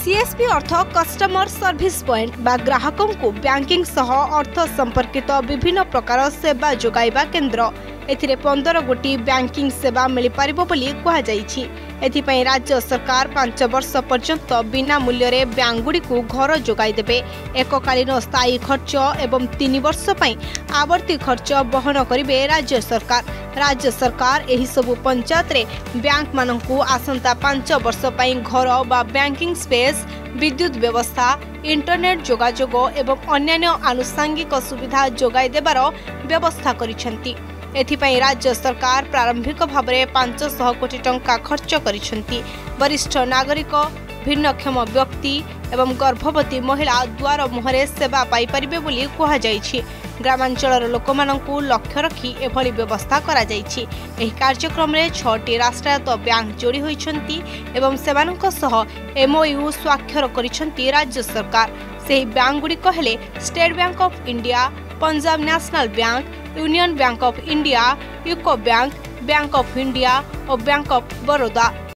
CSP अर्थ customer service point बा ग्राहकों को बैंकिंग सह अर्थ संपर्कित विभिन्न प्रकार सेवा जोगाइबा केन्द्र। एथिरे 15 गोटी बैंकिंग सेवा मिल पारिबो बोली कहा जाइछि। एथिपई राज्य सरकार 5 वर्ष पर्यंत बिना मूल्य रे बैंकगुडी को घर जोगाई देबे। एककालीन स्थायी खर्च एवं 3 वर्ष पई आवर्ती खर्च वहन करिवे राज्य सरकार। राज्य सरकार एही सबु पंचायत रे बैंक माननकु आसंता 5 वर्ष पई घर बा बैंकिंग स्पेस, विद्युत व्यवस्था, इंटरनेट जोगाजोग एवं अन्यान्य आनुषंगिक सुविधा जोगाई देबार व्यवस्था करिसेंती। एथिपई राज्य सरकार प्रारंभिक भाव में 500 कोटी टंका खर्च करिसेंती। वरिष्ठ नागरिक, भिन्नक्षम व्यक्ति एवं गर्भवती महिला द्वार मुहरे सेवा पाई परिबे बोली कहा जाइछि। ग्रामांचलर लोकमानंकु लक्ष्य रखी एभली व्यवस्था करा जाइछि। एही कार्यक्रम में 6टी राष्ट्रायत्त बैंक जोड़ी होइछंती एवं सेमानंक सह एमओयू स्वाक्षर करिछंती राज्य सरकार। सेही बैंक गुड़िक हेले State Bank of India, Punjab National Bank, Union Bank of India, UCO Bank, Bank of India और बैंक ऑफ बड़ौदा।